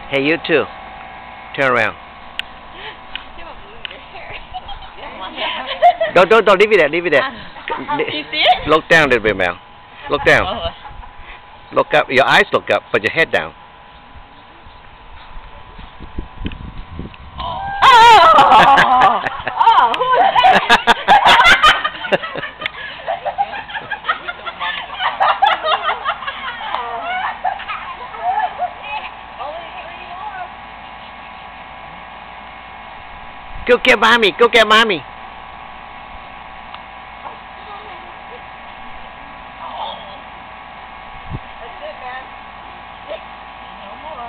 Hey, you too. Turn around. Don't leave it there. Leave it there. You see it? Look down a little bit, Mel. Look down. Look up. Your eyes look up. Put your head down. Oh! Oh! Who was that? Go get mommy. Go get mommy. That's it, man. No more.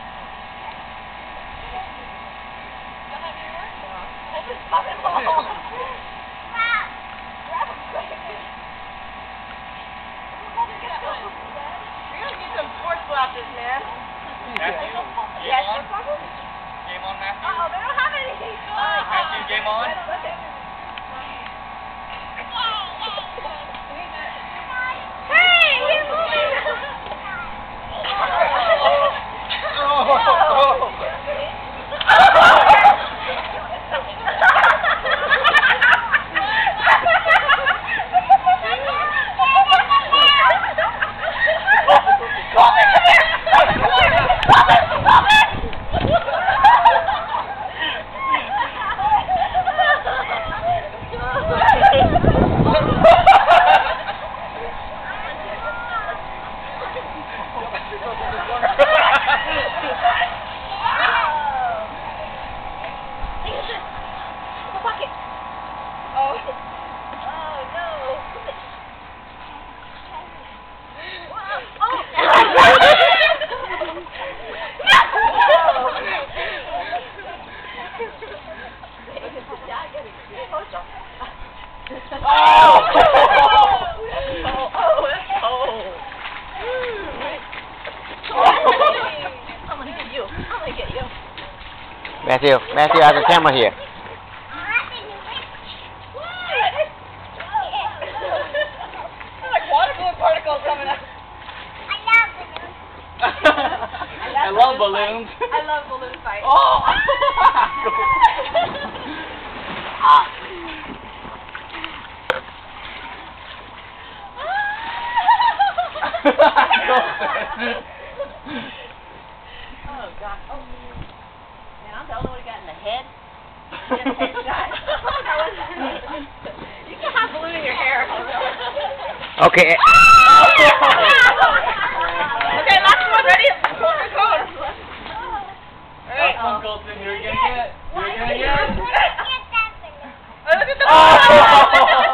We're gonna need some sports glasses, man. Matthew, Yes. game on, Matthew. Uh-oh, they don't have any. Matthew, game on. Hey, he's moving. Matthew, I have the camera here. Like water particles coming out. I love balloons. I love balloon fights. Oh! Oh, God. Oh. Man, I'm the only one who got in the head. Just headshot. You can have balloon in your hair. Okay. Okay, last one. Ready? Pull your code. Last one, Colton. You're gonna get it. You're gonna get it. Oh, look at the